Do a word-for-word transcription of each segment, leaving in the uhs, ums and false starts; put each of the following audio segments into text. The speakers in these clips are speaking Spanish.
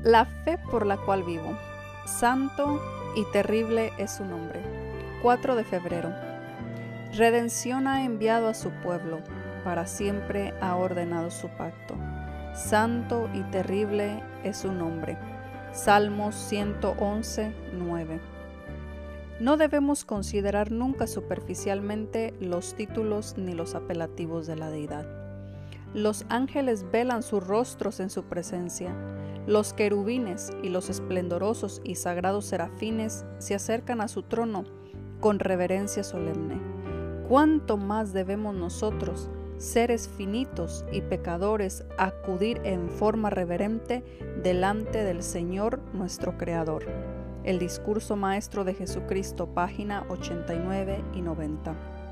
La fe por la cual vivo. Santo y terrible es su nombre. cuatro de febrero. Redención ha enviado a su pueblo, para siempre ha ordenado su pacto. Santo y terrible es su nombre. Salmos ciento once, nueve. No debemos considerar nunca superficialmente los títulos ni los apelativos de la deidad. Los ángeles velan sus rostros en su presencia. Los querubines y los esplendorosos y sagrados serafines se acercan a su trono con reverencia solemne. ¿Cuánto más debemos nosotros, seres finitos y pecadores, acudir en forma reverente delante del Señor nuestro Creador? El discurso maestro de Jesucristo, página ochenta y nueve y noventa.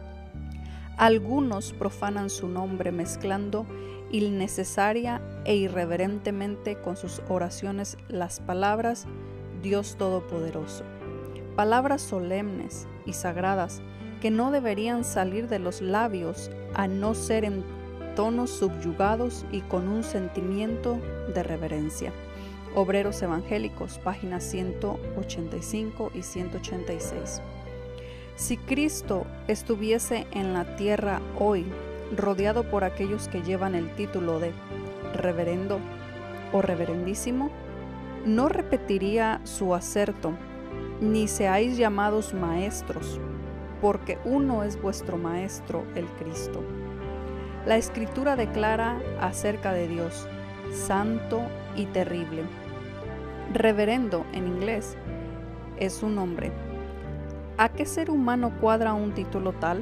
Algunos profanan su nombre mezclando innecesaria e irreverentemente con sus oraciones las palabras Dios Todopoderoso, palabras solemnes y sagradas que no deberían salir de los labios a no ser en tonos subyugados y con un sentimiento de reverencia. Obreros Evangélicos, páginas ciento ochenta y cinco y ciento ochenta y seis. Si Cristo estuviese en la tierra hoy, rodeado por aquellos que llevan el título de reverendo o reverendísimo, no repetiría su aserto, ni seáis llamados maestros, porque uno es vuestro Maestro, el Cristo. La Escritura declara acerca de Dios, santo y terrible. Reverendo en inglés es su nombre. ¿A qué ser humano cuadra un título tal?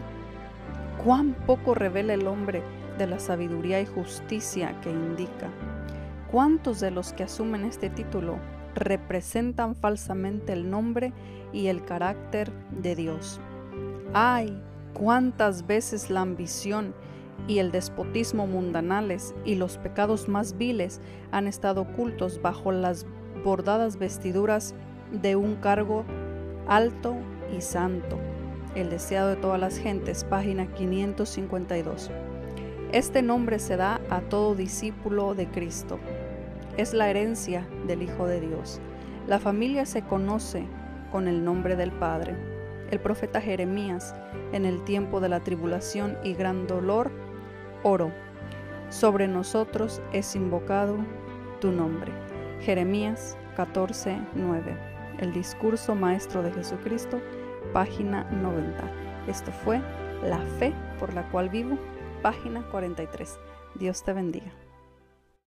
¿Cuán poco revela el hombre de la sabiduría y justicia que indica? ¿Cuántos de los que asumen este título representan falsamente el nombre y el carácter de Dios? ¡Ay! ¿Cuántas veces la ambición y el despotismo mundanales y los pecados más viles han estado ocultos bajo las bordadas vestiduras de un cargo alto y santo? El deseado de todas las gentes, página quinientos cincuenta y dos. Este nombre se da a todo discípulo de Cristo. Es la herencia del Hijo de Dios. La familia se conoce con el nombre del Padre. El profeta Jeremías, en el tiempo de la tribulación y gran dolor, oró: sobre nosotros es invocado tu nombre. Jeremías catorce, nueve. El discurso maestro de Jesucristo, página noventa. Esto fue La fe por la cual vivo, página cuarenta y tres. Dios te bendiga.